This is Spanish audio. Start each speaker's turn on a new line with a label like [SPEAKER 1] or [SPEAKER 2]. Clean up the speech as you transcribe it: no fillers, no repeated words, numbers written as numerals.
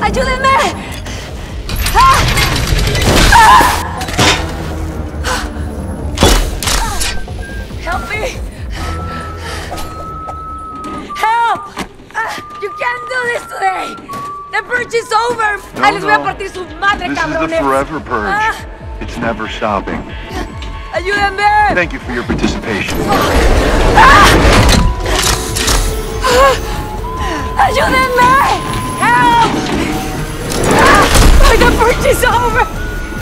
[SPEAKER 1] ¡Ayúdenme! Help me! Help! You can't do this today! The purge is over!
[SPEAKER 2] No,
[SPEAKER 1] ¡Ay, les voy a
[SPEAKER 2] no.
[SPEAKER 1] partir su madre,
[SPEAKER 2] This
[SPEAKER 1] cabrones!
[SPEAKER 2] is the forever purge. It's never stopping.
[SPEAKER 1] ¡Ayúdenme!
[SPEAKER 2] Thank you for your participation.
[SPEAKER 1] ¡Ayúdenme! Help! The purge is over!